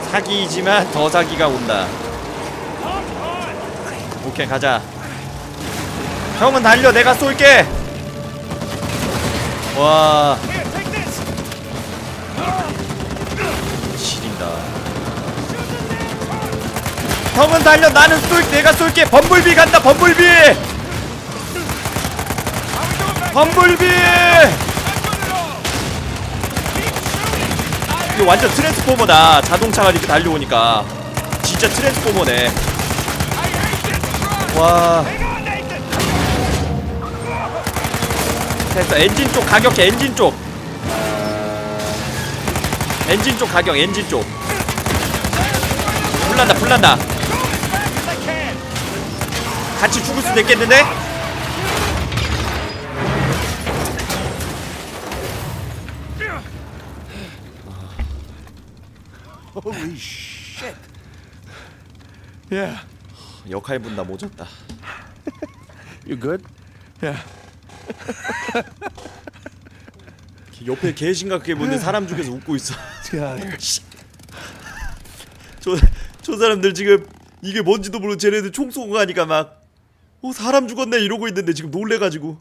사기이지만 더 사기가 온다. 오케이 가자. 형은 달려. 내가 쏠게. 와 지린다. 형은 달려. 나는 내가 쏠게. 범블비 간다. 범블비. 범블비. 이거 완전 트랜스포머다. 자동차가 이렇게 달려오니까 진짜 트랜스포머네. 와 됐어. 엔진 쪽 가격해. 엔진 쪽. 엔진 쪽 가격. 엔진 쪽. 불난다. 불난다. 같이 죽을 수도 있겠는데? Holy shit. Yeah. 역할 분담 오졌다. You good? Yeah. 옆에 개 심각하게 보는 사람 중에서 웃고 있어. 저 사람들 지금 이게 뭔지도 모르고 쟤네들 총 쏘고 가니까 막 사람 죽었네 이러고 있는데 지금 놀래가지고.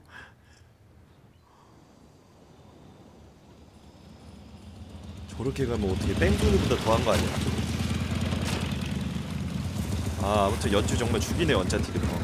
저렇게 가면 어떻게 뺑소니보다 더한 거 아니야? 아 아무튼 연주 정말 죽이네 언차티드.